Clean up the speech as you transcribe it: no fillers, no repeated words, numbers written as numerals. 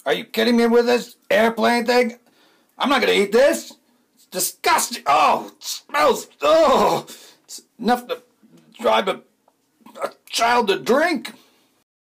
Are you kidding me with this airplane thing? I'm not gonna eat this. It's disgusting. Oh, it smells. Oh, it's enough to drive a child to drink.